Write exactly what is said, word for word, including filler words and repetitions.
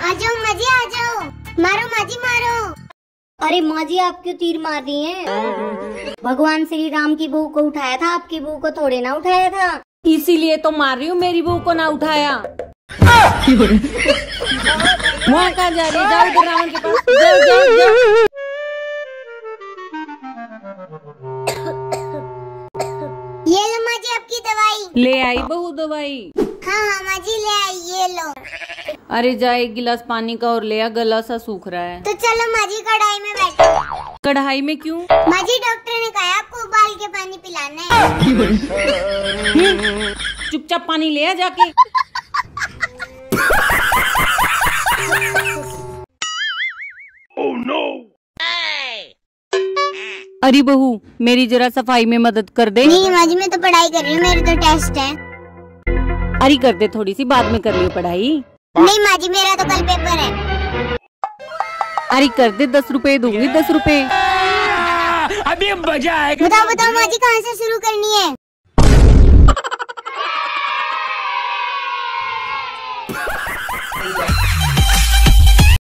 आ जाओ माँ जी, आ जाओ, मारो माँ जी मारो। अरे माँ जी आप क्यों तीर मार रही हैं? भगवान श्री राम की बहू को उठाया था, आपकी बहू को थोड़े ना उठाया था। इसीलिए तो मार रही हूँ, मेरी बहू को ना उठाया। वहाँ कहाँ जा रही है? जाओ इधर रावण के पास, जाओ जाओ जाओ। ये लो माँ जी आपकी दवाई। ले आई बहू दवाई? हाँ हाँ माँ जी ले आई, ये लो। अरे जा एक गिलास पानी का और ले आ, गला सा सूख रहा है। तो चलो माँ जी कढ़ाई में बैठो। कढ़ाई में क्यों? माँ जी डॉक्टर ने कहा आपको उबाल के पानी पिलाना है। चुपचाप पानी ले आ जाके। Oh no! अरे बहू मेरी जरा सफाई में मदद कर दे। नहीं माँ जी मैं तो पढ़ाई कर रही हूँ, मेरे तो टेस्ट है। अरे कर दे, थोड़ी सी बाद में कर लियो पढ़ाई। नहीं माँ जी मेरा तो कल पेपर है। अरे कर दे, दस रुपए दूंगी, दस रुपए। अभी मजा आएगा। बताओ बताओ माँ जी कहाँ से शुरू करनी है?